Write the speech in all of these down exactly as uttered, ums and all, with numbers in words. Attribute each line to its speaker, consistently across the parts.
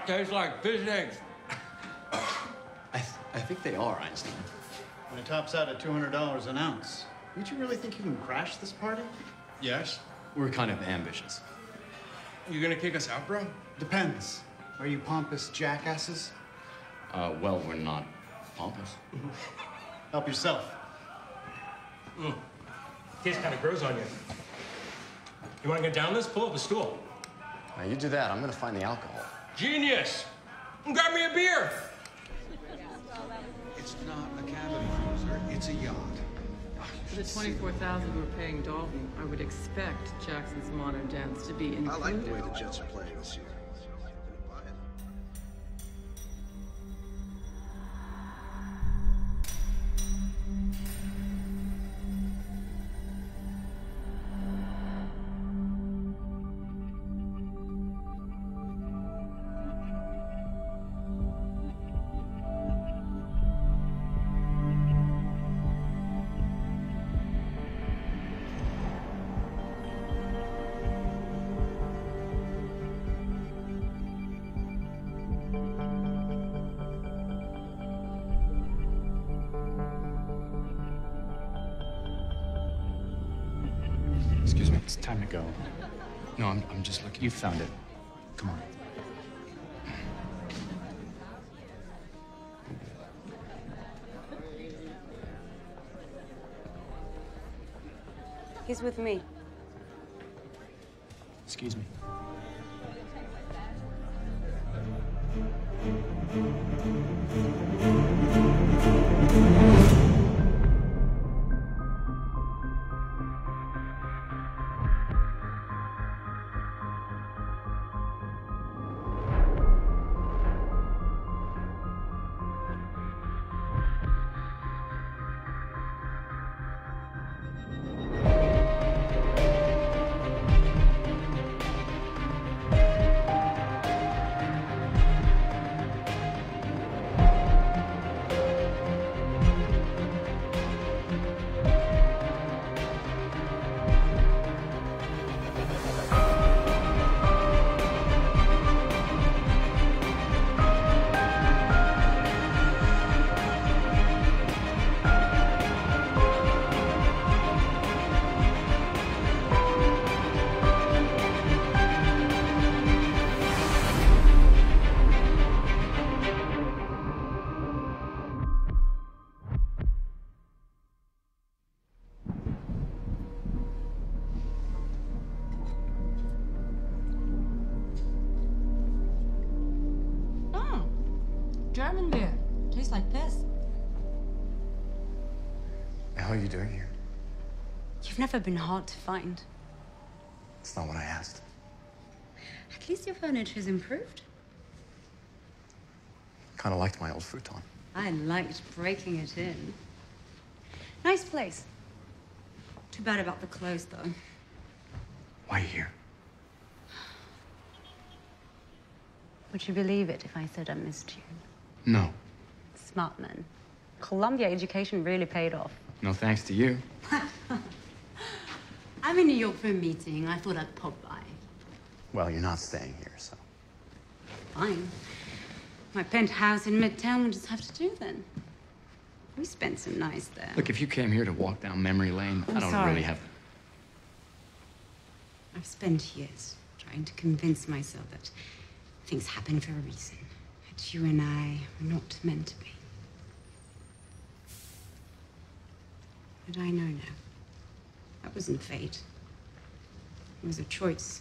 Speaker 1: tastes like fish eggs.
Speaker 2: I, th I think they are, Einstein.
Speaker 3: When it tops out at two hundred dollars an ounce, don't you really think you can crash this party?
Speaker 1: Yes.
Speaker 2: We're kind of ambitious.
Speaker 1: You gonna kick us out, bro?
Speaker 3: Depends. Are you pompous jackasses?
Speaker 2: Uh, well, we're not pompous.
Speaker 3: Help yourself.
Speaker 4: Mm. Taste kind of grows on you. You want to get down this? Pull up a stool.
Speaker 2: Now, you do that, I'm gonna find the alcohol.
Speaker 1: Genius! Grab me a beer!
Speaker 5: It's not a cabin cruiser, it's a yacht.
Speaker 6: For the twenty-four thousand dollars we're paying Dolby, I would expect Jackson's modern dance to be included.
Speaker 5: I like the way the Jets are playing this year.
Speaker 7: Excuse me, it's time to go. No, I'm, I'm just looking. You found it. Come on.
Speaker 8: He's with me.
Speaker 7: Excuse me.
Speaker 8: German beer. Tastes like piss.
Speaker 2: The hell are you doing here?
Speaker 8: You've never been hard to find.
Speaker 2: That's not what I asked.
Speaker 8: At least your furniture's improved.
Speaker 2: Kind of liked my old futon.
Speaker 8: I liked breaking it in. Nice place. Too bad about the clothes, though.
Speaker 2: Why are you here?
Speaker 8: Would you believe it if I said I missed you?
Speaker 2: No.
Speaker 8: Smart man. Columbia education really paid off.
Speaker 2: No thanks to you.
Speaker 8: I'm in New York for a meeting. I thought I'd pop by.
Speaker 2: Well, you're not staying here, so.
Speaker 8: Fine. My penthouse in Midtown will just have to do then. We spent some nights there.
Speaker 2: Look, if you came here to walk down memory lane,
Speaker 8: I'm
Speaker 2: I don't
Speaker 8: sorry.
Speaker 2: really have...
Speaker 8: I've spent years trying to convince myself that things happen for a reason. That you and I were not meant to be. But I know now. That wasn't fate. It was a choice.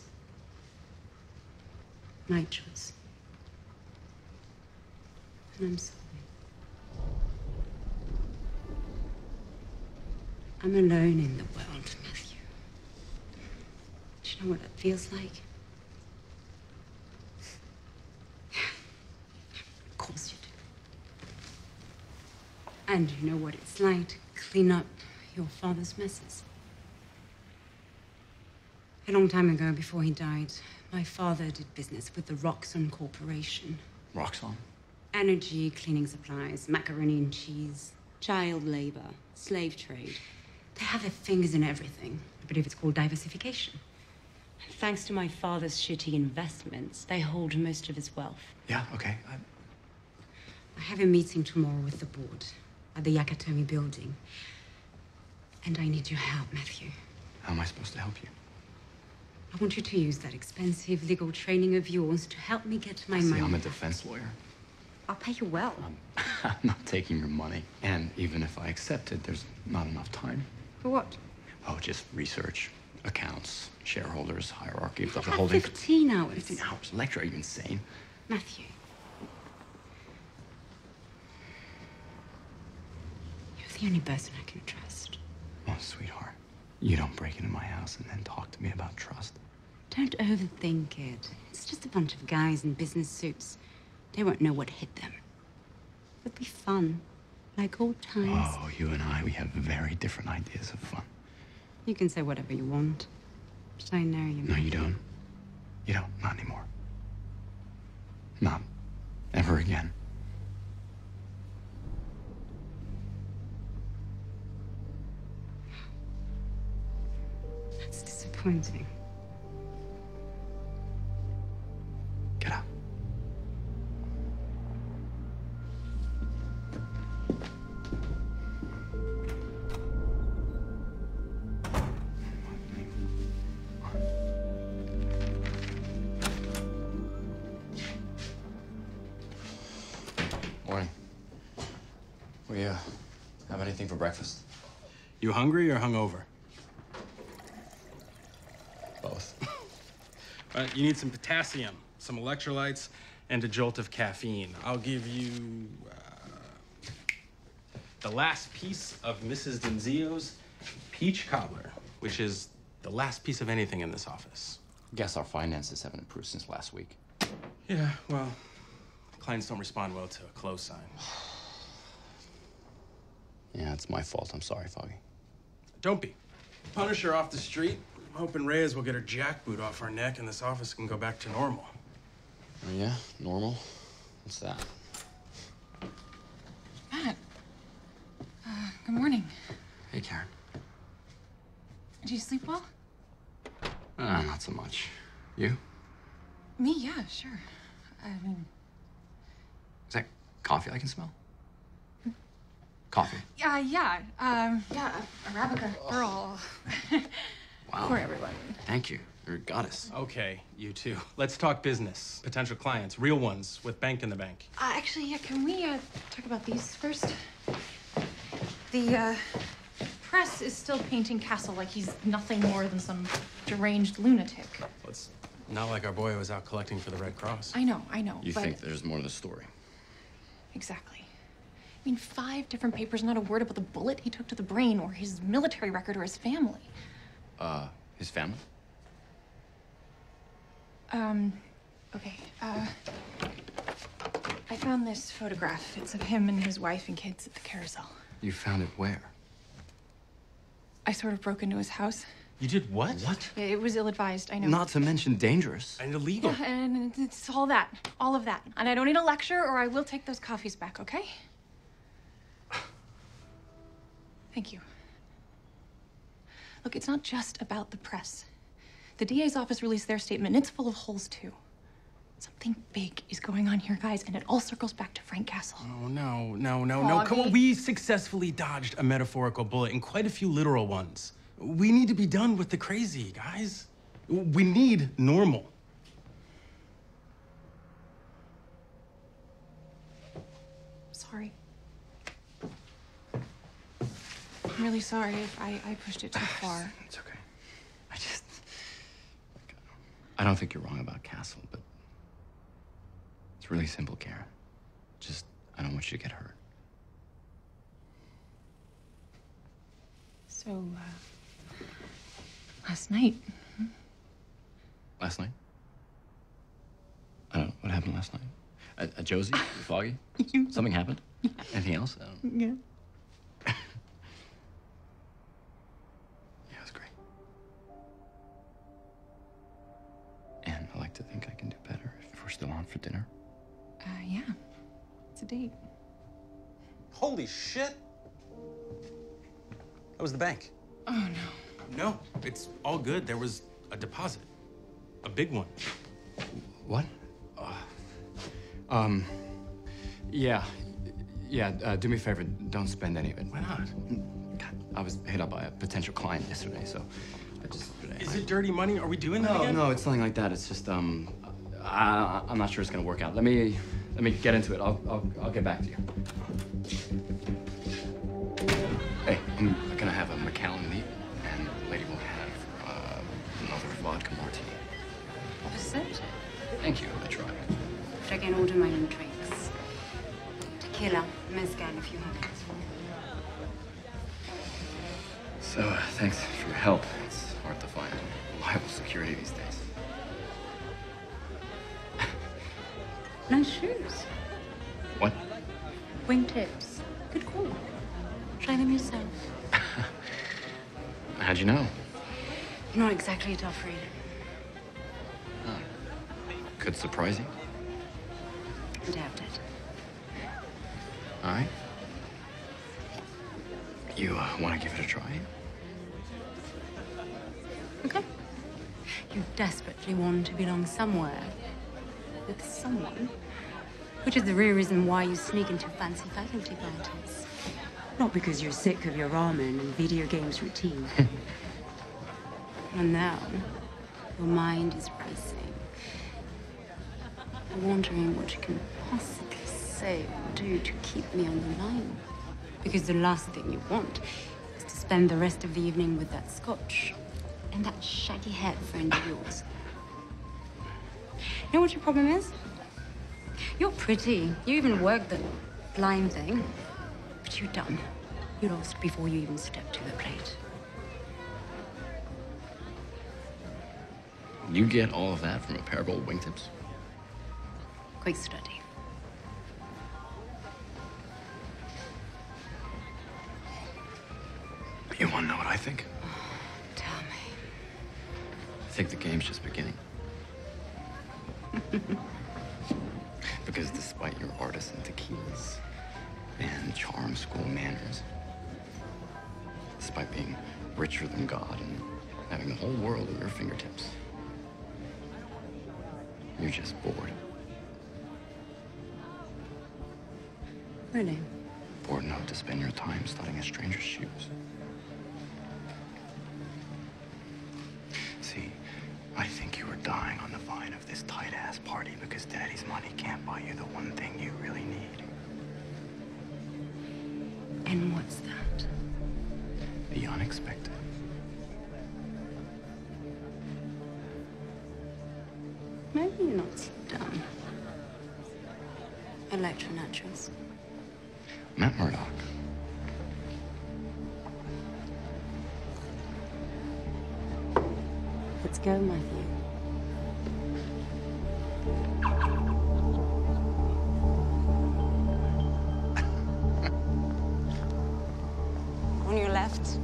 Speaker 8: My choice. And I'm sorry. I'm alone in the world, Matthew. Do you know what that feels like? Of course you do. And you know what it's like to clean up your father's messes. A long time ago, before he died, my father did business with the Roxxon Corporation.
Speaker 2: Roxxon?
Speaker 8: Energy, cleaning supplies, macaroni and cheese, child labor, slave trade. They have their fingers in everything. I believe it's called diversification. Thanks to my father's shitty investments, they hold most of his wealth.
Speaker 7: Yeah, okay. I...
Speaker 8: I have a meeting tomorrow with the board at the Yakatomi building. And I need your help, Matthew.
Speaker 7: How am I supposed to help you?
Speaker 8: I want you to use that expensive legal training of yours to help me get my
Speaker 7: See,
Speaker 8: money.
Speaker 7: I'm a
Speaker 8: back.
Speaker 7: defense lawyer.
Speaker 8: I'll pay you well.
Speaker 7: I'm, I'm not taking your money. And even if I accept it, there's not enough time.
Speaker 8: For what?
Speaker 7: Oh, just research, accounts, shareholders, hierarchy of the
Speaker 8: I have
Speaker 7: holding.
Speaker 8: fifteen hours.
Speaker 7: fifteen hours. Lecture, are you insane?
Speaker 8: Matthew. You're the only person I can trust.
Speaker 7: Oh, sweetheart, you don't break into my house and then talk to me about trust.
Speaker 8: Don't overthink it. It's just a bunch of guys in business suits. They won't know what hit them. It'll be fun, like old times.
Speaker 7: Oh, you and I, we have very different ideas of fun.
Speaker 8: You can say whatever you want, but I know you.
Speaker 7: No, you don't. You don't. Not anymore. Not ever again.
Speaker 8: That's disappointing.
Speaker 7: Get up.
Speaker 2: Morning. We, uh, have anything for breakfast?
Speaker 9: You hungry or hungover?
Speaker 2: Both.
Speaker 9: Uh, you need some potassium, some electrolytes, and a jolt of caffeine. I'll give you uh, the last piece of Missus Denzio's peach cobbler, which is the last piece of anything in this office.
Speaker 2: Guess our finances haven't improved since last week.
Speaker 9: Yeah, well, clients don't respond well to a close sign.
Speaker 2: Yeah, it's my fault. I'm sorry, Foggy.
Speaker 9: Don't be. Punish her off the street. I'm hoping Reyes will get her jackboot off our neck and this office can go back to normal.
Speaker 2: Oh, yeah? Normal? What's that?
Speaker 10: Matt. Uh, good morning.
Speaker 2: Hey, Karen.
Speaker 10: Did you sleep well?
Speaker 2: Uh, not so much. You?
Speaker 10: Me, yeah, sure. I mean...
Speaker 2: Is that coffee I can smell? Coffee.
Speaker 10: Yeah, yeah. Um, yeah, Arabica girl.
Speaker 2: Wow.
Speaker 10: For everyone.
Speaker 2: Thank you. You're a goddess.
Speaker 9: Okay, you two. Let's talk business. Potential clients, real ones, with bank in the bank.
Speaker 10: Uh, actually, yeah, can we uh, talk about these first? The uh, press is still painting Castle like he's nothing more than some deranged lunatic.
Speaker 9: Well, it's not like our boy was out collecting for the Red Cross.
Speaker 10: I know, I know.
Speaker 2: You
Speaker 10: but...
Speaker 2: think there's more to the story?
Speaker 10: Exactly. I mean, five different papers, not a word about the bullet he took to the brain or his military record or his family.
Speaker 2: Uh, his family?
Speaker 10: Um, okay, uh, I found this photograph. It's of him and his wife and kids at the carousel.
Speaker 2: You found it where?
Speaker 10: I sort of broke into his house.
Speaker 9: You did what?
Speaker 2: What?
Speaker 10: It was ill-advised, I know.
Speaker 2: Not to mention dangerous.
Speaker 9: And illegal.
Speaker 10: Yeah, and it's all that, all of that. And I don't need a lecture or I will take those coffees back, okay? Thank you. Look, it's not just about the press. The D A's office released their statement, and it's full of holes, too. Something big is going on here, guys, and it all circles back to Frank Castle.
Speaker 9: Oh, no, no, no, no. Come on, we successfully dodged a metaphorical bullet and quite a few literal ones. We need to be done with the crazy, guys. We need normal.
Speaker 10: Sorry. I'm really sorry if I, I pushed it too far.
Speaker 2: It's okay. I just... I don't think you're wrong about Castle, but... It's really simple, Karen. Just, I don't want you to get hurt.
Speaker 10: So, uh... last night... Hmm?
Speaker 2: Last night? I don't know. What happened last night? At, at Josie? With Foggy?
Speaker 10: You...
Speaker 2: Something happened? Yeah. Anything else? I don't...
Speaker 10: Yeah.
Speaker 2: Yeah, it was great. And I like to think I can do better if we're still on for dinner.
Speaker 10: Uh, yeah. It's a date.
Speaker 9: Holy shit! That was the bank.
Speaker 10: Oh, no.
Speaker 9: No, it's all good. There was a deposit. A big one.
Speaker 2: What? Uh, um, yeah. Yeah, uh, do me a favor, don't spend any of it.
Speaker 9: Why not?
Speaker 2: God, I was hit up by a potential client yesterday, so I just...
Speaker 9: Is it dirty money? Are we doing
Speaker 2: no,
Speaker 9: that again?
Speaker 2: No, it's nothing like that. It's just, um, I, I'm not sure it's gonna work out. Let me, let me get into it. I'll, I'll, I'll get back to you. Hey, I'm gonna have a Macallan meat, and the lady will have uh, another vodka martini.
Speaker 8: Perceptive.
Speaker 2: Thank you, I tried.
Speaker 8: But I can order my own drinks. Tequila, mezcal if you have it.
Speaker 2: So, uh, thanks for your help. It's hard to find reliable security these days.
Speaker 8: Nice shoes.
Speaker 2: What?
Speaker 8: Wingtips. Good call. Try them yourself.
Speaker 2: How'd you know?
Speaker 8: You're not exactly a tough reader.
Speaker 2: Oh. Could surprise you.
Speaker 8: I doubt it.
Speaker 2: All right. You uh, want to give it a try?
Speaker 8: Okay. You desperately want to belong somewhere with someone, which is the real reason why you sneak into fancy faculty parties. Not because you're sick of your ramen and video games routine. And now, your mind is racing. You're wondering what you can possibly say or do to keep me on the line. Because the last thing you want is to spend the rest of the evening with that scotch and that shaggy-haired friend of yours. You know what your problem is? You're pretty. You even worked the blind thing. But you're done. You lost before you even stepped to the plate.
Speaker 2: You get all of that from a pair of gold wingtips?
Speaker 8: Quick study.
Speaker 2: You want to know what I think?
Speaker 8: Tell me.
Speaker 2: I think the game's just beginning. Because despite your artisan tequilas and charm school manners, despite being richer than God and having the whole world at your fingertips, you're just bored.
Speaker 8: Really?
Speaker 2: Bored enough to spend your time studying a stranger's shoes. See, I think you were dying on the vine of this tight-ass party because Daddy's money can't buy you the one thing you really need.
Speaker 8: And what's that?
Speaker 2: The unexpected.
Speaker 8: Maybe you're not so dumb. Electronaturals.
Speaker 2: Matt Murdock.
Speaker 8: Let's go, Matthew. On your left.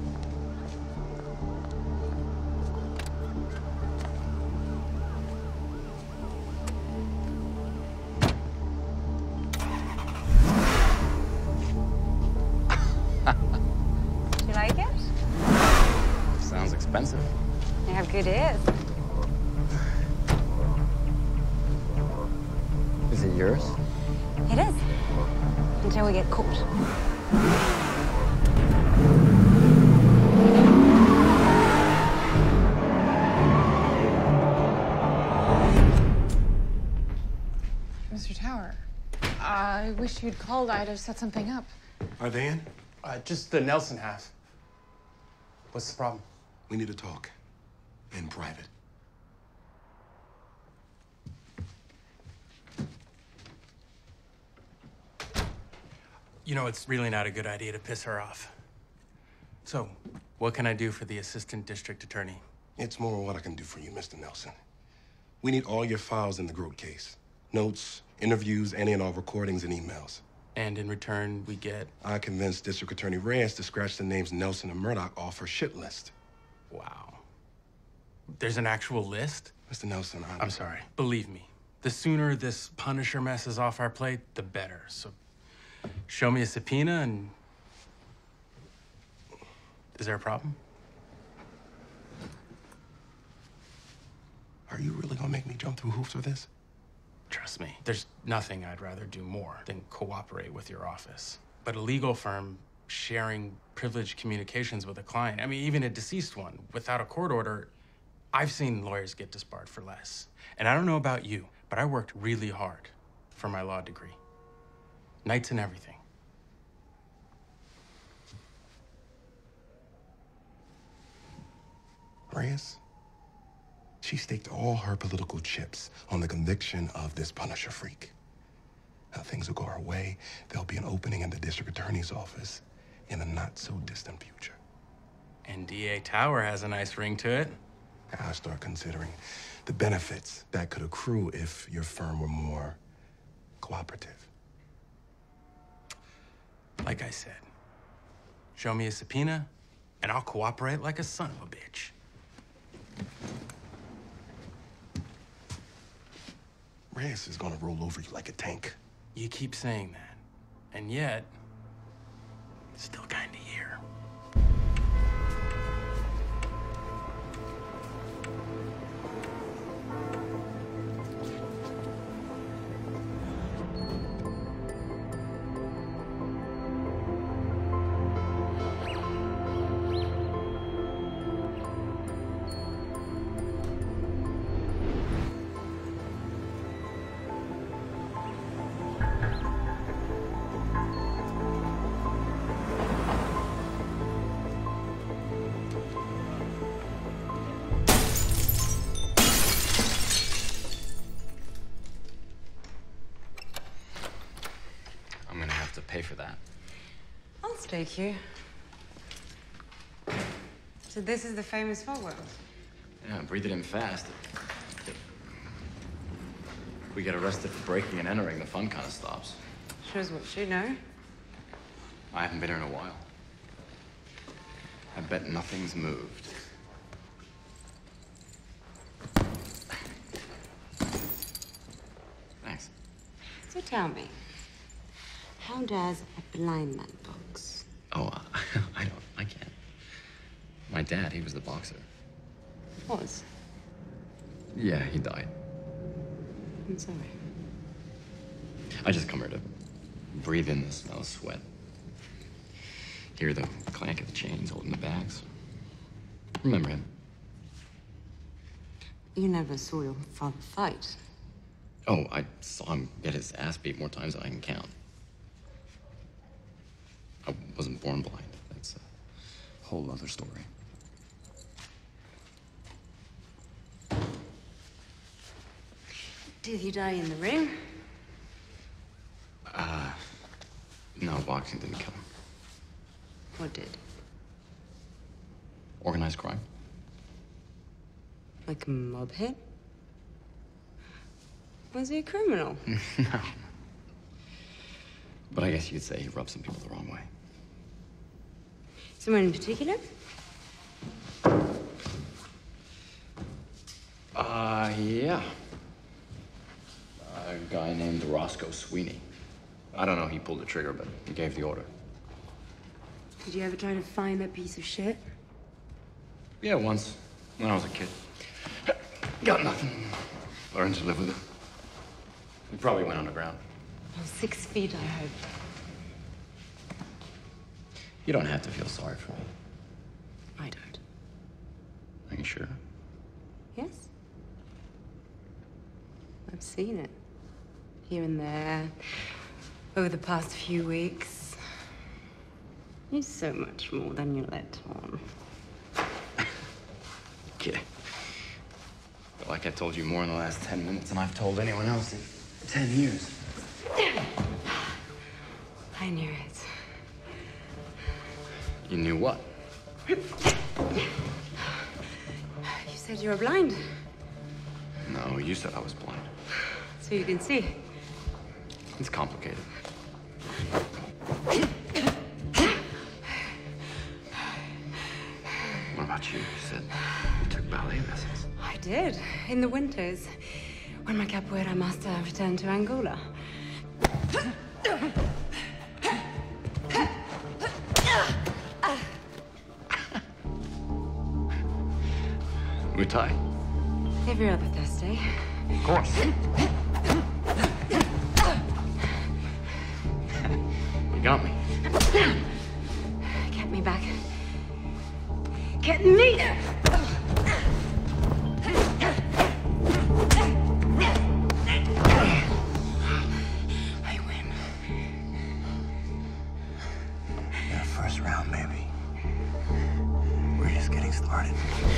Speaker 8: Do you like it?
Speaker 2: Sounds expensive.
Speaker 8: You have good ears.
Speaker 2: Is it yours?
Speaker 8: It is. Until we get caught.
Speaker 10: Mister Tower, I wish you'd called. I'd have set something up.
Speaker 5: Are they in?
Speaker 9: Uh, just the Nelson half. What's the problem?
Speaker 5: We need to talk. In private.
Speaker 9: You know, it's really not a good idea to piss her off. So, what can I do for the assistant district attorney?
Speaker 5: It's more what I can do for you, Mister Nelson. We need all your files in the Grote case. Notes, interviews, any and all recordings and emails.
Speaker 9: And in return, we get...
Speaker 5: I convinced District Attorney Reyes to scratch the names Nelson and Murdoch off her shit list.
Speaker 9: Wow. There's an actual list?
Speaker 5: Mister Nelson, I'm...
Speaker 9: I'm sorry. Believe me, the sooner this Punisher mess is off our plate, the better. So, show me a subpoena and... Is there a problem?
Speaker 5: Are you really jump through hoops for this?
Speaker 9: Trust me, there's nothing I'd rather do more than cooperate with your office. But a legal firm sharing privileged communications with a client, I mean, even a deceased one, without a court order, I've seen lawyers get disbarred for less. And I don't know about you, but I worked really hard for my law degree. Nights and everything.
Speaker 5: Reyes, she staked all her political chips on the conviction of this Punisher freak. Now, things will go her way. There'll be an opening in the district attorney's office in the not-so-distant future.
Speaker 9: And D A Tower has a nice ring to it.
Speaker 5: I start considering the benefits that could accrue if your firm were more cooperative.
Speaker 9: Like I said, show me a subpoena, and I'll cooperate like a son of a bitch.
Speaker 5: Reyes is gonna roll over you like a tank.
Speaker 9: You keep saying that, and yet, still kinda here.
Speaker 2: To pay for that.
Speaker 8: I'll stake you. So this is the famous fog world?
Speaker 2: Yeah, breathe it in fast. If we get arrested for breaking and entering, the fun kind of stops.
Speaker 8: Shows what you know.
Speaker 2: I haven't been here in a while. I bet nothing's moved. Thanks.
Speaker 8: So tell me, how does a blind man box?
Speaker 2: Oh, uh, I don't, I can't. My dad, he was the boxer.
Speaker 8: Was?
Speaker 2: Yeah, he died.
Speaker 8: I'm sorry.
Speaker 2: I just come here to breathe in the smell of sweat. Hear the clank of the chains holding the bags. Remember him?
Speaker 8: You never saw your father fight.
Speaker 2: Oh, I saw him get his ass beat more times than I can count. I wasn't born blind. That's a whole other story.
Speaker 8: Did he die in the ring?
Speaker 2: Uh, no, boxing didn't kill him.
Speaker 8: What did?
Speaker 2: Organized crime.
Speaker 8: Like a mob hit? Was he a criminal?
Speaker 2: No. But I guess you could say he rubbed some people the wrong way.
Speaker 8: Someone in particular?
Speaker 2: Uh, yeah. A guy named Roscoe Sweeney. I don't know he pulled the trigger, but he gave the order.
Speaker 8: Did you ever try to find that piece of shit?
Speaker 2: Yeah, once, when I was a kid. Got nothing. Learned to live with it. He probably went underground.
Speaker 8: Oh, six feet, I hope.
Speaker 2: You don't have to feel sorry for me.
Speaker 8: I don't.
Speaker 2: Are you sure?
Speaker 8: Yes? I've seen it. Here and there. Over the past few weeks. You're so much more than you let on.
Speaker 2: Kid. Feel like I told you more in the last ten minutes than I've told anyone else in ten years.
Speaker 8: I knew it.
Speaker 2: You knew what?
Speaker 8: You said you were blind.
Speaker 2: No, you said I was blind.
Speaker 8: So you can see.
Speaker 2: It's complicated. What about you? You said you took ballet lessons.
Speaker 8: I did, in the winters, when my capoeira master returned to Angola.
Speaker 2: Muay Thai?
Speaker 8: Every other Thursday.
Speaker 7: Of course.
Speaker 2: You got me.
Speaker 8: Get me back. Get me! I win.
Speaker 11: Yeah, first round, baby. We're just getting started.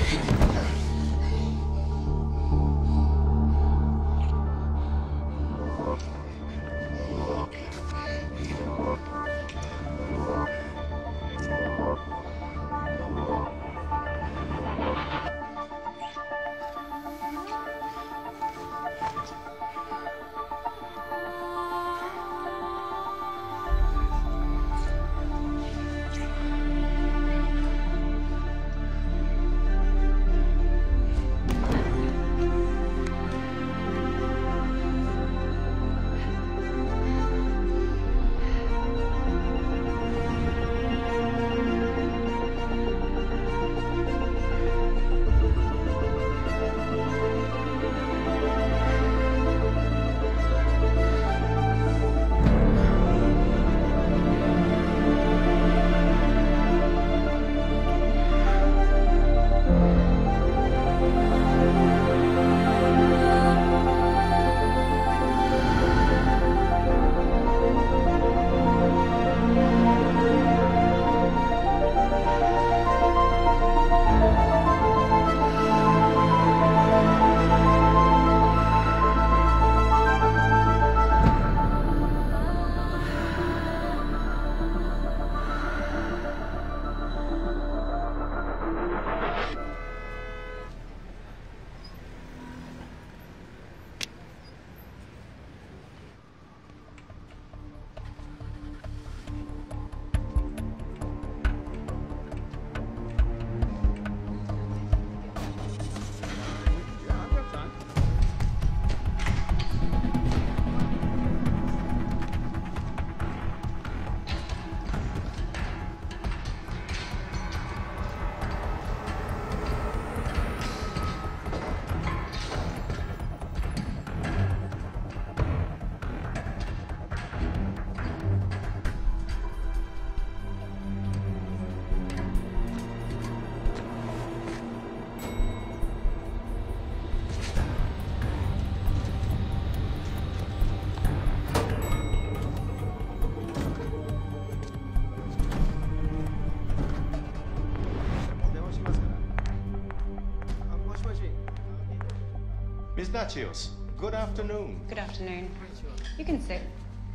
Speaker 12: Miss Nachios, good afternoon.
Speaker 8: Good afternoon. You can sit.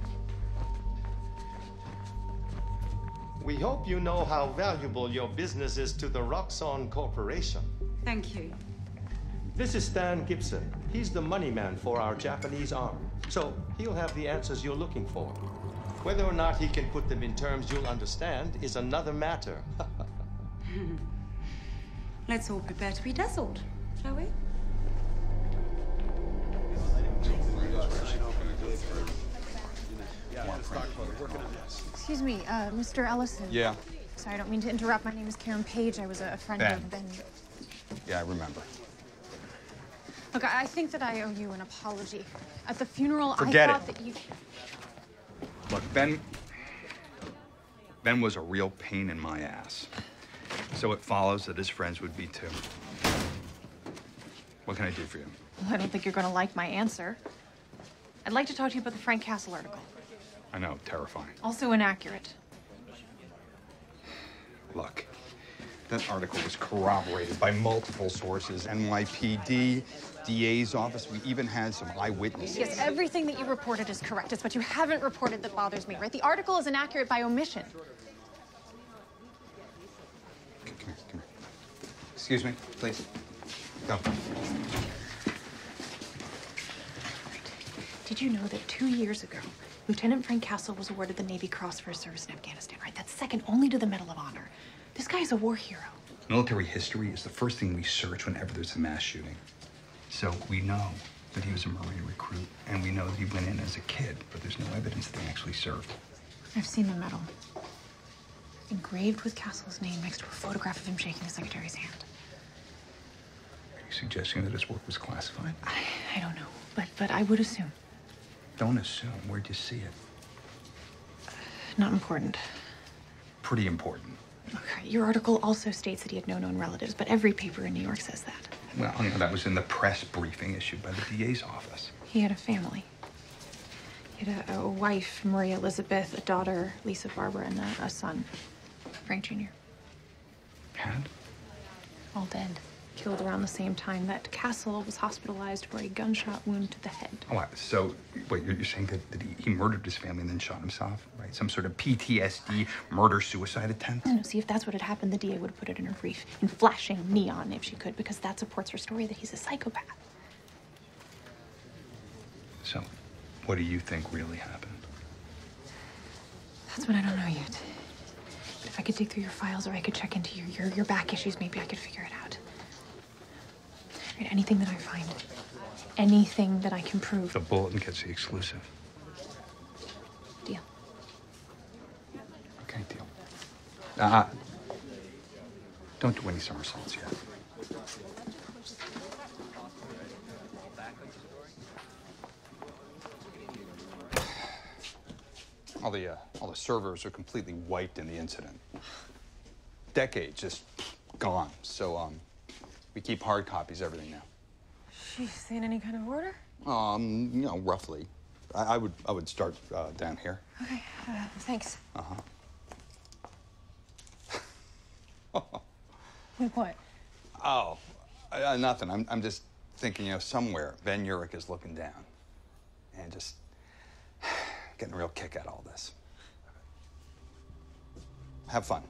Speaker 12: We hope you know how valuable your business is to the Roxxon Corporation.
Speaker 8: Thank you.
Speaker 12: This is Stan Gibson. He's the money man for our Japanese arm. So he'll have the answers you're looking for. Whether or not he can put them in terms you'll understand is another matter.
Speaker 8: Let's all prepare to be dazzled, shall we?
Speaker 10: Excuse me, uh, Mister Ellison.
Speaker 13: Yeah.
Speaker 10: Sorry, I don't mean to interrupt. My name is Karen Page. I was a friend
Speaker 13: Ben.
Speaker 10: of Ben.
Speaker 13: Yeah, I remember.
Speaker 10: Look, I I think that I owe you an apology. At the funeral,
Speaker 13: Forget
Speaker 10: I
Speaker 13: it.
Speaker 10: thought that you...
Speaker 13: Look, Ben... Ben was a real pain in my ass. So it follows that his friends would be too. What can I do for you?
Speaker 10: Well, I don't think you're going to like my answer. I'd like to talk to you about the Frank Castle article.
Speaker 13: I know, terrifying.
Speaker 10: Also inaccurate.
Speaker 13: Look, that article was corroborated by multiple sources. N Y P D, D A's office, we even had some eyewitnesses.
Speaker 10: Yes, everything that you reported is correct. It's what you haven't reported that bothers me, right? The article is inaccurate by omission.
Speaker 13: Come here, come here. Excuse me, please. Go.
Speaker 10: Did you know that two years ago, Lieutenant Frank Castle was awarded the Navy Cross for his service in Afghanistan, right? That's second only to the Medal of Honor. This guy is a war hero.
Speaker 13: Military history is the first thing we search whenever there's a mass shooting. So we know that he was a Marine recruit, and we know that he went in as a kid, but there's no evidence that he actually served.
Speaker 10: I've seen the medal. Engraved with Castle's name next to a photograph of him shaking the secretary's hand.
Speaker 13: you suggesting that his work was classified?
Speaker 10: I, I don't know, but but I would assume.
Speaker 13: Don't assume. Where'd you see it?
Speaker 10: Not important.
Speaker 13: Pretty important.
Speaker 10: Okay, your article also states that he had no known relatives, but every paper in New York says that.
Speaker 13: Well, you know, that was in the press briefing issued by the D A's office.
Speaker 10: He had a family. He had a, a wife, Maria Elizabeth, a daughter, Lisa Barbara, and a, a son, Frank Junior
Speaker 13: Had?
Speaker 10: All dead. Killed around the same time that Castle was hospitalized for a gunshot wound to the head.
Speaker 13: Oh, wow. So, wait, you're, you're saying that, that he, he murdered his family and then shot himself, right? Some sort of P T S D murder-suicide attempt?
Speaker 10: No, no, see, if that's what had happened, the D A would have put it in her brief in flashing neon if she could, because that supports her story that he's a psychopath.
Speaker 13: So, what do you think really happened?
Speaker 10: That's what I don't know yet. But if I could dig through your files or I could check into your, your, your back issues, maybe I could figure it out. Right, anything that I find, anything that I can prove.
Speaker 13: The bulletin gets the exclusive.
Speaker 10: Deal.
Speaker 13: Okay, deal. Uh, don't do any somersaults yet. All the, uh, all the servers are completely wiped in the incident. Decades just gone. So, um, we keep hard copies, everything now.
Speaker 10: She's in any kind of order?
Speaker 13: Um, you know, roughly. I, I would, I would start uh, down here.
Speaker 10: Okay, uh, thanks.
Speaker 13: Uh-huh.
Speaker 10: Wait, what?
Speaker 13: Oh, uh, nothing. I'm, I'm just thinking, you know, somewhere Ben Urich is looking down and just getting a real kick out of all this. Have fun.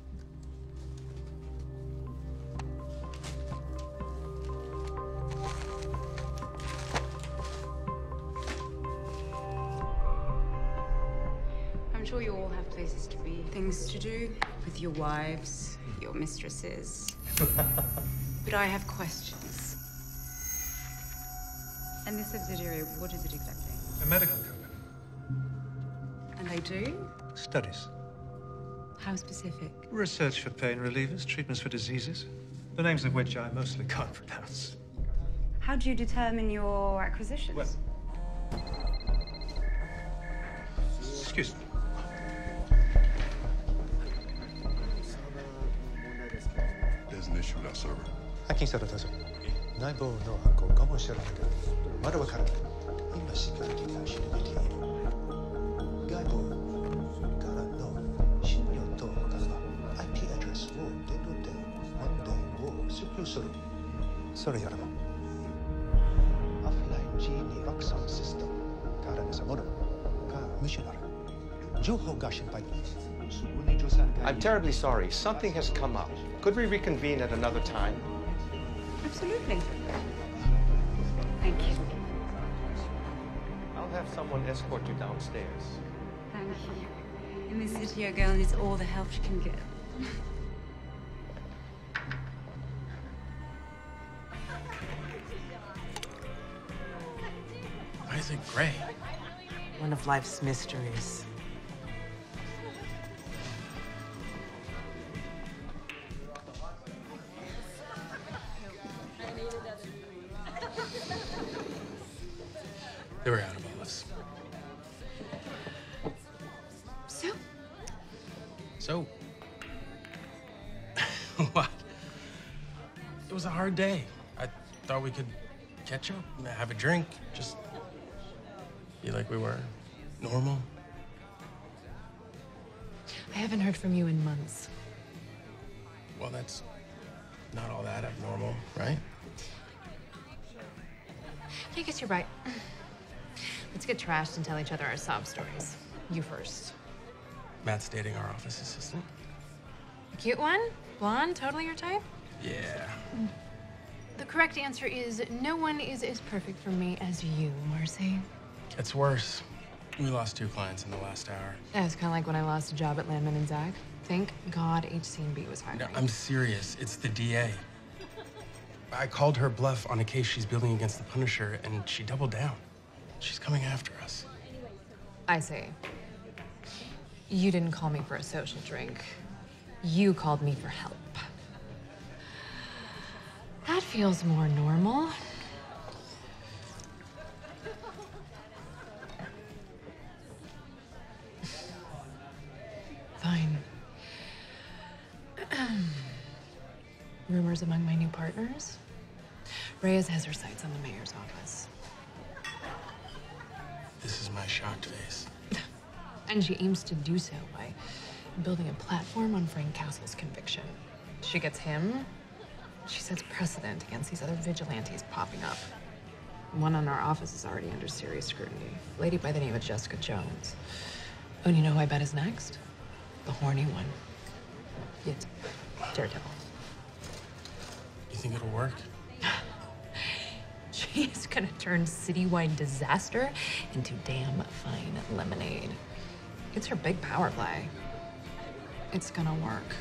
Speaker 8: I'm sure you all have places to be, things to do with your wives, your mistresses. But I have questions. And this subsidiary, what is it exactly?
Speaker 14: A medical company.
Speaker 8: And they do?
Speaker 14: Studies.
Speaker 8: How specific?
Speaker 14: Research for pain relievers, treatments for diseases, the names of which I mostly can't pronounce.
Speaker 8: How do you determine your acquisitions?
Speaker 14: Well, excuse me.
Speaker 5: There's an issue with our server.
Speaker 15: ハッキングされたぞ。内部の犯行かもしれないけど、まだわからない。今しか理解しなくていい。外部からの信用とかが アイピー アドレスを出るで問題を追求する。それよりも、オフライン G に拡散システムからのものがミッショナル。情報が心配。
Speaker 12: I'm terribly sorry. Something has come up. Could we reconvene at another time?
Speaker 8: Absolutely. Thank you.
Speaker 12: I'll have someone escort you downstairs.
Speaker 8: Thank you. In this city, a girl needs all the help she can get.
Speaker 9: Why is it gray?
Speaker 16: One of life's mysteries.
Speaker 9: They were out of olives.
Speaker 8: So?
Speaker 9: So? What? It was a hard day. I thought we could catch up, have a drink, just be like we were, normal.
Speaker 17: I haven't heard from you in months.
Speaker 9: Well, that's not all that abnormal, right?
Speaker 17: I guess you're right. Let's get trashed and tell each other our sob stories. You first.
Speaker 9: Matt's dating our office assistant.
Speaker 17: A cute one? Blonde? Totally your type?
Speaker 9: Yeah.
Speaker 17: The correct answer is no one is as perfect for me as you, Marcy.
Speaker 9: It's worse. We lost two clients in the last hour.
Speaker 17: That was kind of like when I lost a job at Landman and Zach. Thank God H C and B was hiring.
Speaker 9: No, I'm serious. It's the D A. I called her bluff on a case she's building against the Punisher, and she doubled down. She's coming after us.
Speaker 17: I see. You didn't call me for a social drink. You called me for help. That feels more normal. Fine. Rumors among my new partners. Reyes has her sights on the mayor's office.
Speaker 9: This is my shocked face.
Speaker 17: And she aims to do so by building a platform on Frank Castle's conviction. She gets him, she sets precedent against these other vigilantes popping up. One in our office is already under serious scrutiny. A lady by the name of Jessica Jones. Oh, and you know who I bet is next? The horny one. It's Daredevil.
Speaker 9: You think it'll work?
Speaker 17: She is gonna turn citywide disaster into damn fine lemonade. It's her big power play. It's gonna work.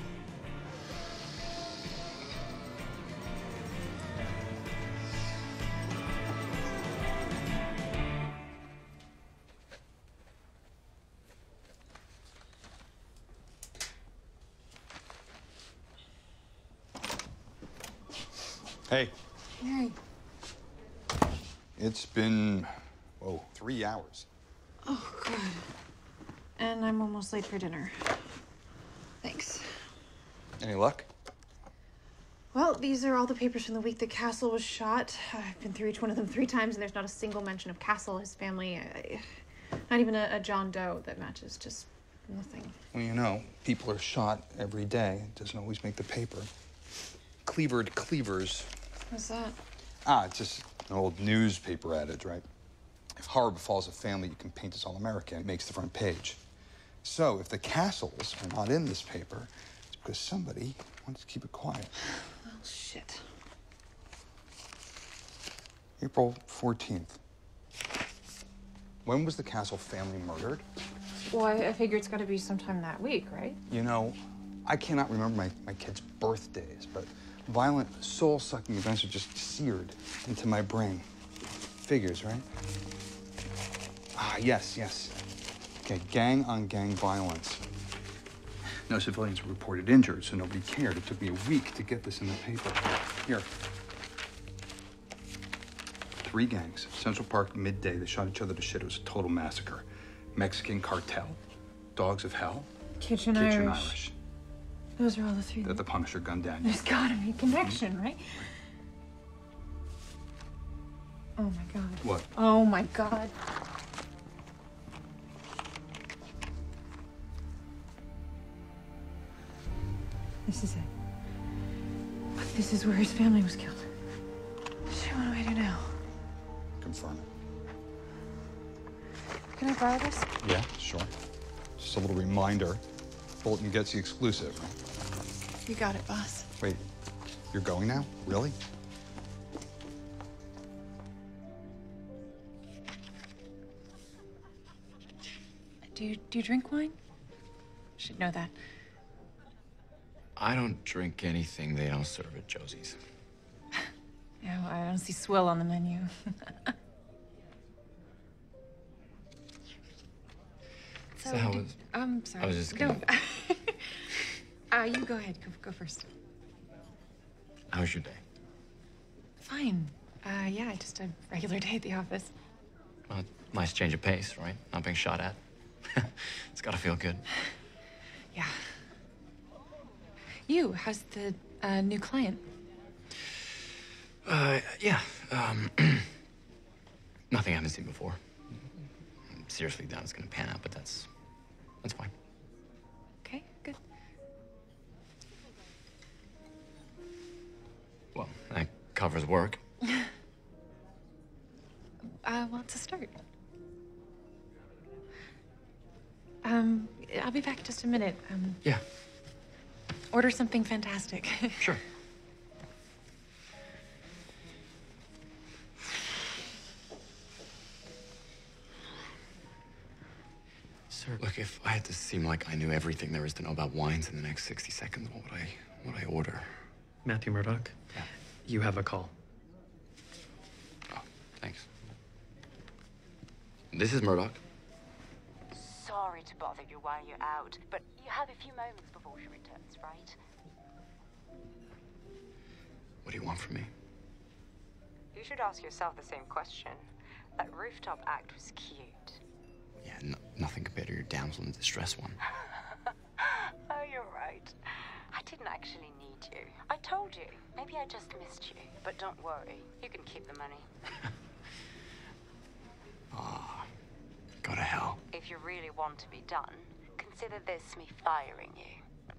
Speaker 13: Hey,
Speaker 10: Hey.
Speaker 13: it's been, whoa, three hours.
Speaker 10: Oh, God. And I'm almost late for dinner. Thanks.
Speaker 13: Any luck?
Speaker 10: Well, these are all the papers from the week that Castle was shot. I've been through each one of them three times, and there's not a single mention of Castle, his family, I, not even a, a John Doe that matches. Just nothing.
Speaker 13: Well, you know, people are shot every day. It doesn't always make the paper. Cleavered cleavers.
Speaker 10: What's that?
Speaker 13: Ah, it's just an old newspaper adage, right? If horror befalls a family, you can paint us all American. It makes the front page. So if the Castles are not in this paper, it's because somebody wants to keep it quiet.
Speaker 10: Well, shit.
Speaker 13: April fourteenth. When was the Castle family murdered?
Speaker 10: Well, I, I figure it's got to be sometime that week, right?
Speaker 13: You know, I cannot remember my, my kids' birthdays, but violent, soul-sucking events are just seared into my brain. Figures, right? Ah, yes, yes. Okay, gang-on-gang violence. No civilians were reported injured, so nobody cared. It took me a week to get this in the paper. Here. Three gangs. Central Park, midday. They shot each other to shit. It was a total massacre. Mexican cartel. Dogs of Hell.
Speaker 10: Kitchen,
Speaker 13: Kitchen
Speaker 10: Irish.
Speaker 13: Irish.
Speaker 10: Those are all the three.
Speaker 13: That the Punisher gunned down.
Speaker 10: There's gotta be a connection, right? Oh my God.
Speaker 13: What?
Speaker 10: Oh my God. This is it. This is where his family was killed. Shit, what do I do now?
Speaker 13: Confirm it.
Speaker 10: Can I borrow this?
Speaker 13: Yeah, sure. Just a little reminder. Bolton gets the exclusive, right?
Speaker 10: You got it, boss.
Speaker 13: Wait, you're going now? Really?
Speaker 10: Do you do you drink wine? Should know that.
Speaker 2: I don't drink anything they don't serve at Josie's.
Speaker 10: No, I don't see swill on the menu. so,
Speaker 2: So how
Speaker 10: did-
Speaker 2: was-
Speaker 10: I'm sorry.
Speaker 2: I was just
Speaker 10: Go.
Speaker 2: gonna-
Speaker 10: uh, you go ahead. Go, go first.
Speaker 2: How was your day?
Speaker 10: Fine. Uh, yeah, just a regular day at the office.
Speaker 2: Well, nice change of pace, right? Not being shot at. It's gotta feel good.
Speaker 10: Yeah. You, how's the uh, new client?
Speaker 2: Uh, yeah. Um, nothing I haven't seen before. I'm seriously doubt it's gonna pan out, but that's that's fine.
Speaker 10: Okay, good.
Speaker 2: Well, that covers work.
Speaker 10: Uh, well, it's a start. Um, I'll be back in just a minute. Um,
Speaker 2: Yeah.
Speaker 10: order something fantastic.
Speaker 2: Sure. Sir, look, if I had to seem like I knew everything there is to know about wines in the next sixty seconds, what would I, what would I order?
Speaker 18: Matthew Murdoch?
Speaker 2: Yeah.
Speaker 18: You have a call.
Speaker 2: Thanks. This is Murdoch.
Speaker 19: Sorry to bother you while you're out, but you have a few moments before she returns, right?
Speaker 2: What do you want from me?
Speaker 19: You should ask yourself the same question. That rooftop act was cute.
Speaker 2: Yeah, no, nothing compared to your damsel in distress one.
Speaker 19: Oh, you're right. I didn't actually need you. I told you. Maybe I just missed you. But don't worry. You can keep the money.
Speaker 2: Ah, go to hell.
Speaker 19: If you really want to be done, consider this me firing you.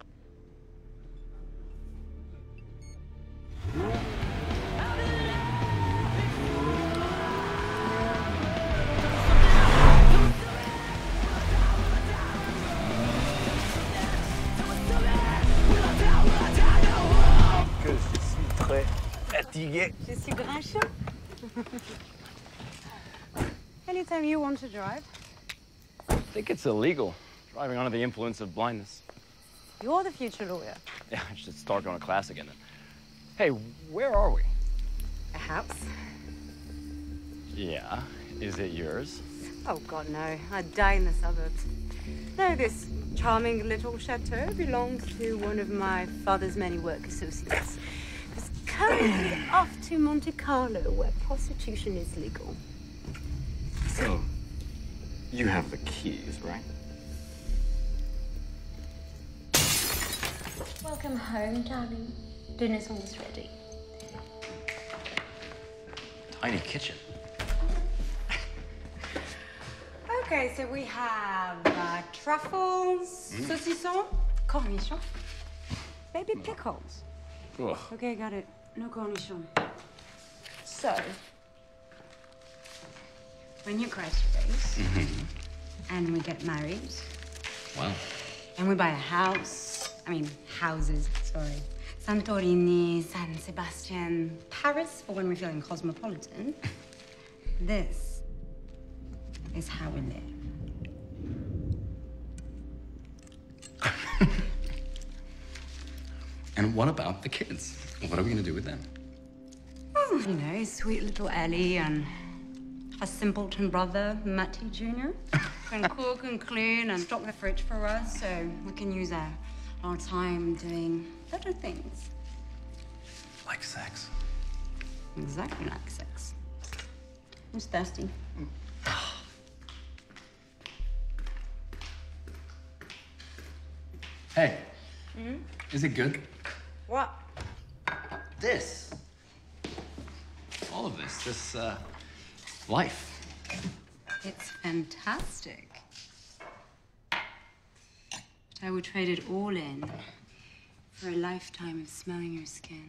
Speaker 11: Que je suis très fatigué.
Speaker 8: Je suis grincheux. Anytime you want to drive.
Speaker 2: I think it's illegal, driving under the influence of blindness.
Speaker 8: You're the future lawyer.
Speaker 2: Yeah, I should start going to class again then. Hey, where are we?
Speaker 8: A house?
Speaker 2: Yeah, is it yours?
Speaker 8: Oh, God, no. I'd die in the suburbs. No, this charming little chateau belongs to one of my father's many work associates. It's currently off to Monte Carlo, where prostitution is legal.
Speaker 2: So, you have the keys, right?
Speaker 8: Welcome home, darling. Dinner's almost ready.
Speaker 2: Tiny kitchen.
Speaker 8: Okay, so we have uh, truffles,
Speaker 2: Mm.
Speaker 8: saucisson, cornichon, baby pickles.
Speaker 2: Ugh.
Speaker 8: Okay, got it. No cornichon. So, when you graduate
Speaker 2: Mm-hmm.
Speaker 8: and we get married
Speaker 2: Wow.
Speaker 8: and we buy a house, I mean houses, sorry, Santorini, San Sebastian, Paris for when we're feeling cosmopolitan, this is how we live.
Speaker 2: And what about the kids? What are we gonna do with them?
Speaker 8: Oh, you know, sweet little Ellie and her simpleton brother, Matty Junior can cook and clean and stock the fridge for us so we can use our, our time doing better things.
Speaker 2: Like sex.
Speaker 8: Exactly like sex. Who's thirsty?
Speaker 2: Hey,
Speaker 8: Hmm?
Speaker 2: is it good?
Speaker 8: What?
Speaker 2: This. All of this, this, uh, life.
Speaker 8: It's fantastic. But I would trade it all in for a lifetime of smelling your skin.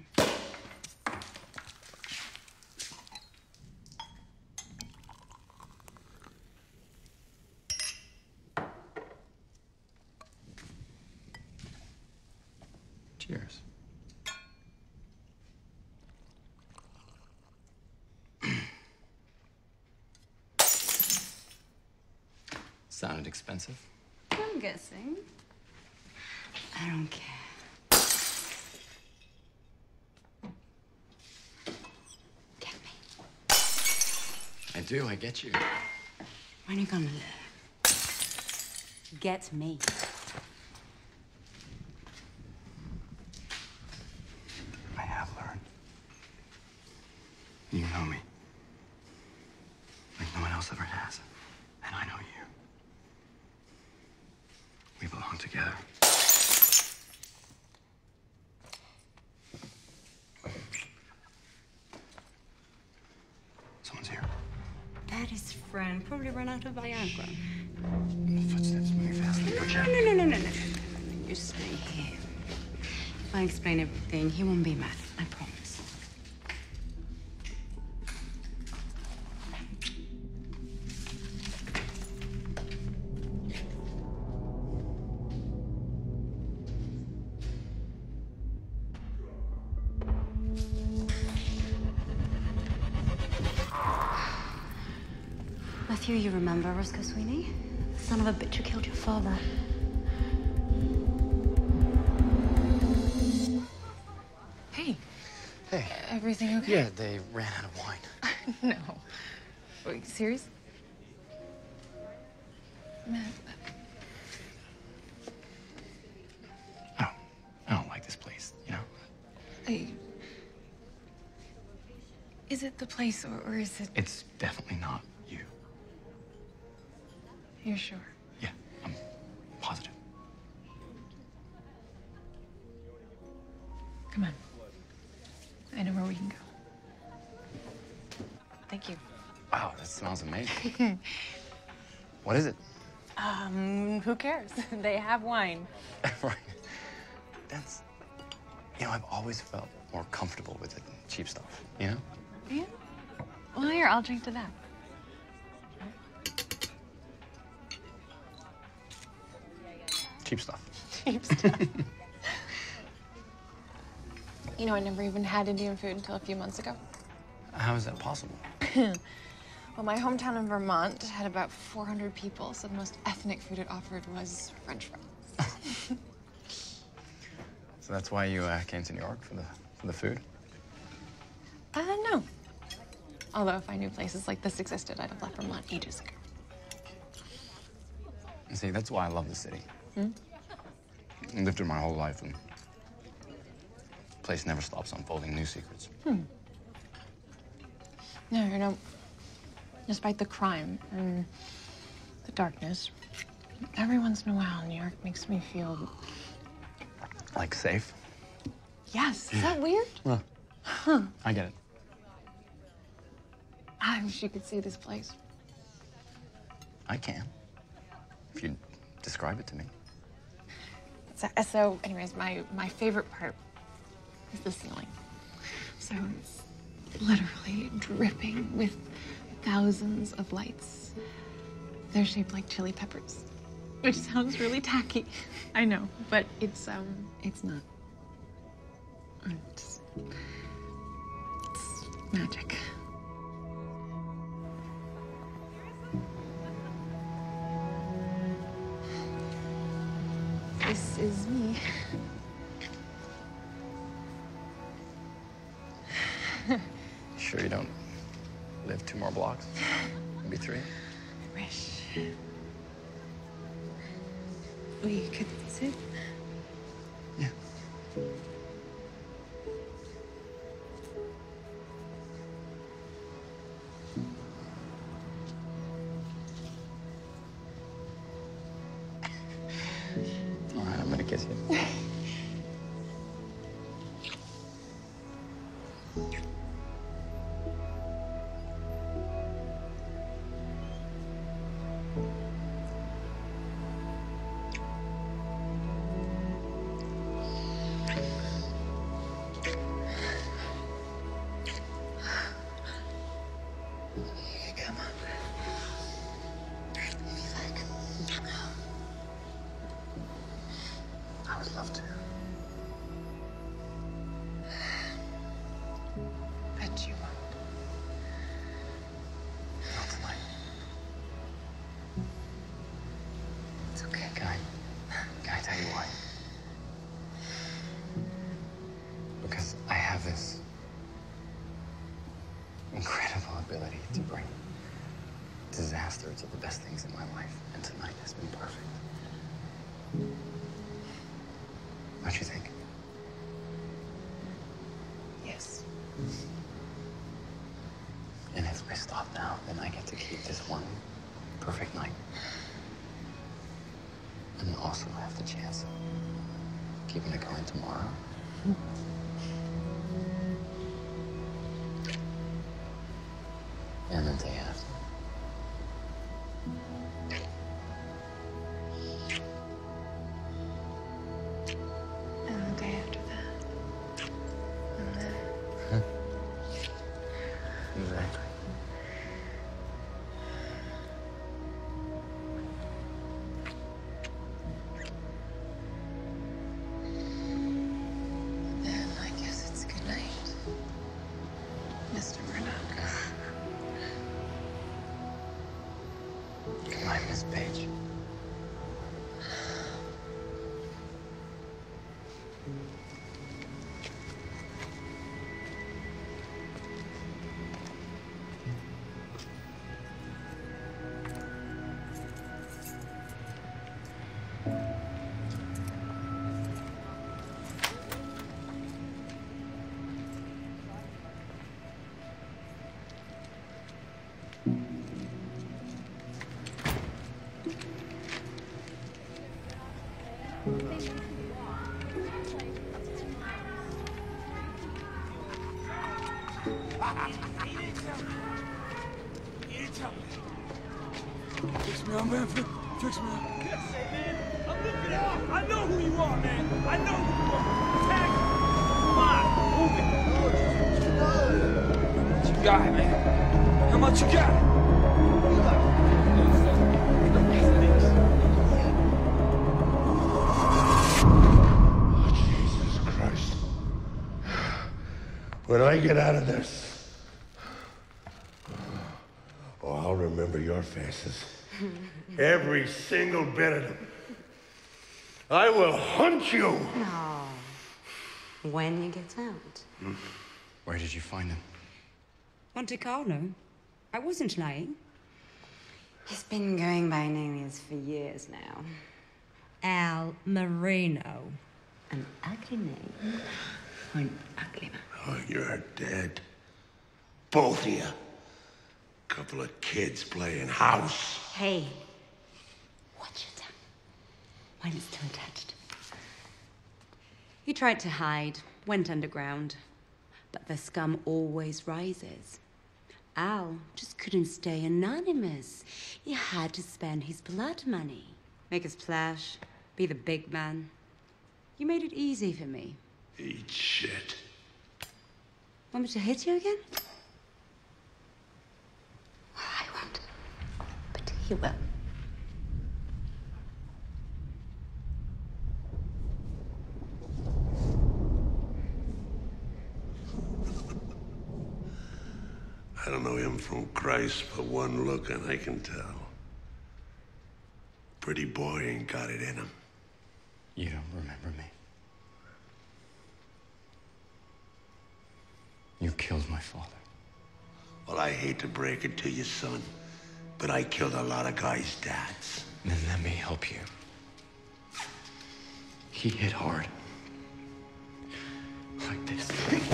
Speaker 2: Cheers. Sounded expensive.
Speaker 8: I'm guessing. I don't care.
Speaker 2: I do, I get you.
Speaker 8: When are you gonna learn? Get me.
Speaker 2: I have learned. You know me. Like no one else ever has. And I know you. We belong together. Someone's here.
Speaker 8: Daddy's friend probably ran out of Viagra.
Speaker 2: Footsteps moving fast like a
Speaker 8: No,
Speaker 2: jet.
Speaker 8: no, no, no, no, no, no. You stay here. If I explain everything, he won't be mad. I promise. Matthew, you remember Roscoe Sweeney? The son of a bitch who killed your father.
Speaker 17: Hey.
Speaker 2: Hey.
Speaker 17: Everything okay?
Speaker 2: Yeah, they ran out of wine.
Speaker 17: No. Wait, serious? Matt.
Speaker 2: I don't like this place, you know?
Speaker 17: I, Is it the place, or, or is it...
Speaker 2: It's definitely not you.
Speaker 17: You're sure?
Speaker 2: Yeah, I'm positive.
Speaker 17: Come on. I know where we can go. Thank you.
Speaker 2: Wow, that smells amazing. What is it?
Speaker 17: Um, who cares? They have wine.
Speaker 2: Right. That's, you know, I've always felt more comfortable with it than cheap stuff, you know?
Speaker 17: Yeah? Well, here, I'll drink to that.
Speaker 2: Cheap stuff.
Speaker 17: Cheap stuff. You know, I never even had Indian food until a few months ago.
Speaker 2: How is that possible?
Speaker 17: Well, my hometown in Vermont had about four hundred people, so the most ethnic food it offered was French fries.
Speaker 2: So that's why you uh, came to New York for the for the food?
Speaker 17: Uh, no. Although if I knew places like this existed, I'd have left Vermont ages ago.
Speaker 2: And see, that's why I love the city.
Speaker 17: Hmm?
Speaker 2: I lived here my whole life, and the place never stops unfolding new secrets.
Speaker 17: Hmm. No, you know, despite the crime and the darkness, every once in a while, New York makes me feel...
Speaker 2: Like safe?
Speaker 17: Yes. Is that weird?
Speaker 2: Well,
Speaker 17: Huh.
Speaker 2: I get it.
Speaker 17: I wish you could see this place.
Speaker 2: I can. If you describe it to me.
Speaker 17: So, so anyways, my, my favorite part is the ceiling. So it's literally dripping with thousands of lights. They're shaped like chili peppers, which sounds really tacky. I know, but it's, um, it's not. It's, it's magic. This is me.
Speaker 2: Sure you don't live two more blocks? Maybe three?
Speaker 17: I wish we could sit.
Speaker 2: Yeah. All right, I'm gonna kiss you.
Speaker 17: Come on.
Speaker 2: I would love to.
Speaker 17: Bet you won't.
Speaker 2: Not tonight.
Speaker 17: It's okay.
Speaker 2: Can I, can I tell you why? Because I have this incredible ability to bring disaster to the best things in my life, and tonight has been perfect. What do you think?
Speaker 17: Yes.
Speaker 2: And if I stop now, then I get to keep this one perfect night. And also have the chance of keeping it going tomorrow. And the day after.
Speaker 17: And the day after that. And then.
Speaker 2: Exactly.
Speaker 17: Then I guess it's good night, Mister Murdoch.
Speaker 2: Good night, Miss Page.
Speaker 20: Fix me up, man. Fix me up. Can't say, man. I'm looking off. I know who you are, man. I know who you are. Tag me. Come on, move it. How much you got, man? How much you got?
Speaker 21: When I get out of this, oh, I'll remember your faces. Every single bit of them. I will hunt you.
Speaker 8: No. When you get out.
Speaker 2: Where did you find him?
Speaker 8: Monte Carlo. I wasn't lying. He's been going by an alias for years now. Al Marino. An ugly name for an ugly man.
Speaker 21: Oh, you're dead. Both of you. Couple of kids playing house.
Speaker 8: Hey. Watch your tongue. While it's still attached. He tried to hide, went underground. But the scum always rises. Al just couldn't stay anonymous. He had to spend his blood money. Make a splash. Be the big man. You made it easy for me.
Speaker 21: Eat shit.
Speaker 8: Want me to hit you again? I won't. But he will.
Speaker 21: I don't know him from Christ, but one look and I can tell. Pretty boy ain't got it in him.
Speaker 2: You don't remember me. You killed my father.
Speaker 21: Well, I hate to break it to you, son, but I killed a lot of guys' dads.
Speaker 2: Then let me help you. He hit hard. Like this.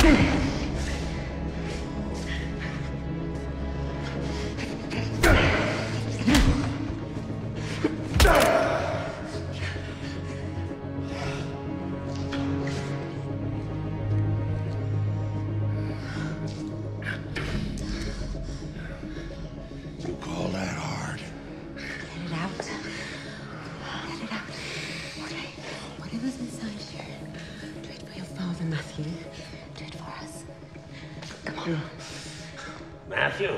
Speaker 21: You call that hard?
Speaker 8: Let it out. Let it out. Okay. Whatever's inside here, do it for your father, Matthew. Do it for us. Come on.
Speaker 21: Matthew.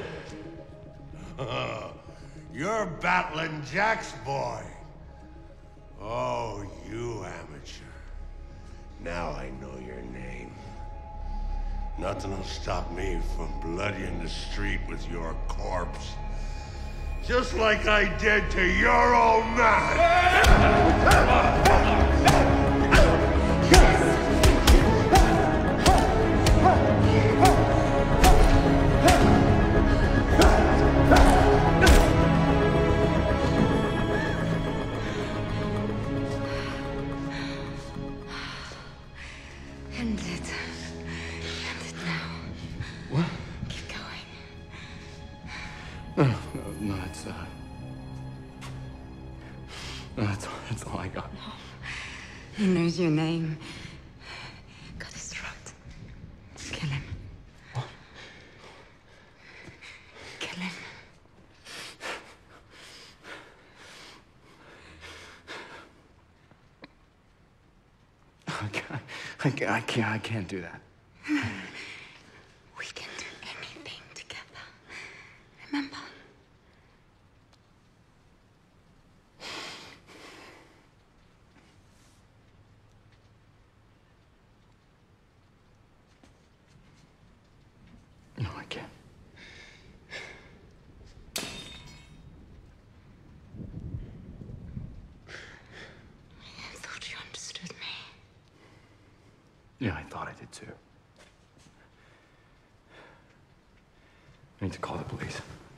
Speaker 21: You're battling Jack's boy. Oh, you amateur. Now I know your name. Nothing will stop me from bloodying the street with your corpse. Just like I did to your old man.
Speaker 8: End it. End it now.
Speaker 2: What?
Speaker 8: Keep going.
Speaker 2: No, no, no, that's, uh... No, that's, that's all I got.
Speaker 8: He knows your name. Cut his throat. Kill him.
Speaker 2: What?
Speaker 8: Kill him.
Speaker 2: I can't, I can't, I can't, I can't do that.
Speaker 8: We can do anything together. Remember?
Speaker 2: No, I can't.
Speaker 8: I thought you understood me.
Speaker 2: Yeah, I thought I did too. I need to call the police.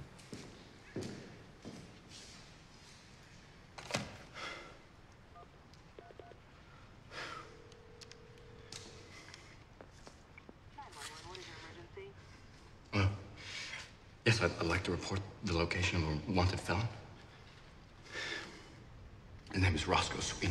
Speaker 2: Uh, yes, I'd, I'd like to report the location of a wanted felon. His name is Roscoe Sweeney.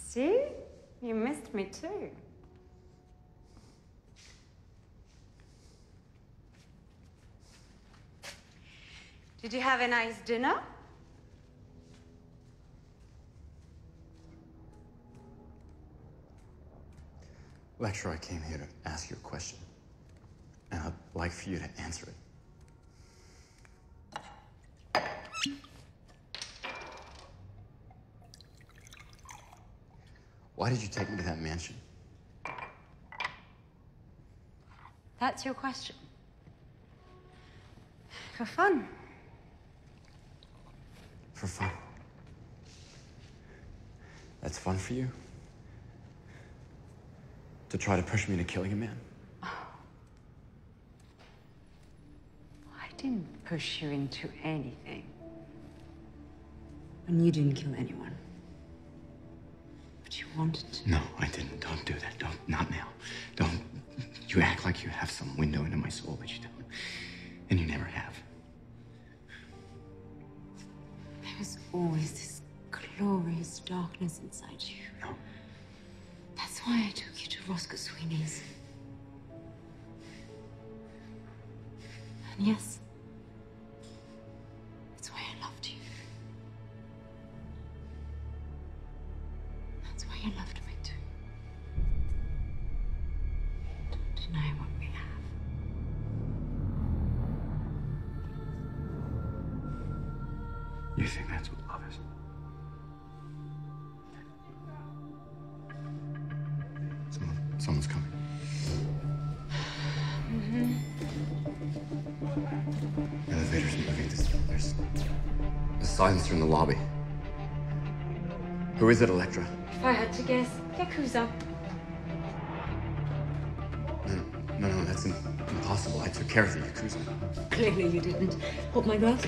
Speaker 19: See? You missed me too. Did you have a nice dinner?
Speaker 2: Lecturer, I came here to ask you a question. And I'd like for you to answer it. Why did you take me to that mansion?
Speaker 19: That's your question. For fun.
Speaker 2: For fun. That's fun for you? To try to push me into killing a man?
Speaker 19: I didn't push you into anything. And you didn't kill anyone. But you wanted to.
Speaker 2: No, I didn't. Don't do that. Don't. Not now. Don't. You act like you have some window into my soul, but you don't. And you never have.
Speaker 19: There was always this glorious darkness inside you.
Speaker 2: No.
Speaker 19: That's why I took you to Roscoe Sweeney's. And yes, that's why I loved you. That's why you loved me too. Don't deny what we have.
Speaker 2: You think that's what love is? Someone, someone's coming.
Speaker 19: Mm-hmm.
Speaker 2: Elevator's moving. There's, there's a silencer in the lobby. Who is it, Electra?
Speaker 19: If I had to guess, Yakuza.
Speaker 2: No, no, no, that's im- impossible. I took care of the Yakuza.
Speaker 19: Clearly you didn't. Hold my glass.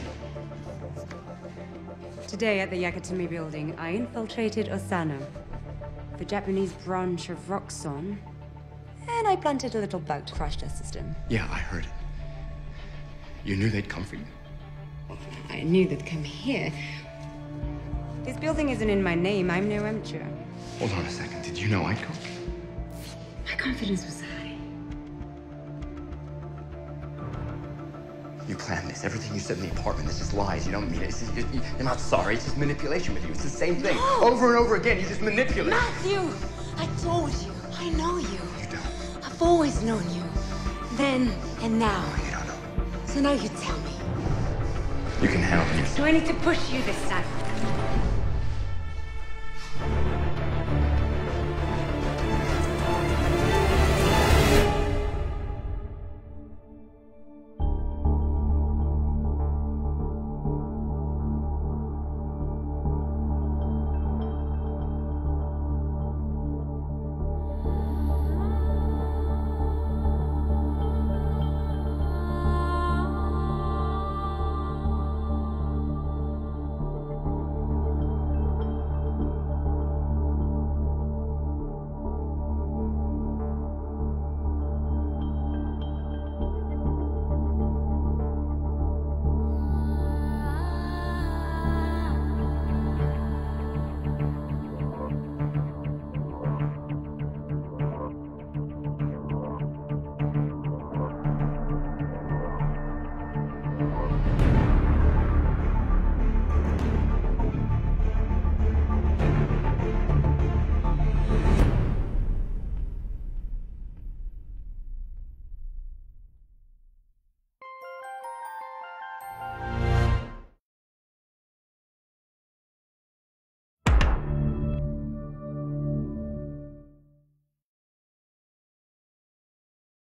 Speaker 19: Today at the Yakatami building, I infiltrated Osano, the Japanese branch of Roxxon, and I planted a little bug to crash their system.
Speaker 2: Yeah, I heard it. You knew they'd come for you?
Speaker 19: I knew they'd come here. This building isn't in my name. I'm no amateur.
Speaker 2: Hold on a second. Did you know I'd come?
Speaker 19: My confidence was high.
Speaker 2: You planned this. Everything you said in the apartment is just lies. You don't mean it. It's just, you're not sorry. It's just manipulation with you. It's the same thing.
Speaker 19: No.
Speaker 2: Over and over again, you just manipulate.
Speaker 19: Matthew! I told you. I know you.
Speaker 2: You don't.
Speaker 19: I've always known you. Then and now.
Speaker 2: No, you don't know.
Speaker 19: So now you tell me.
Speaker 2: You can handle it.
Speaker 19: Do I need to push you this time?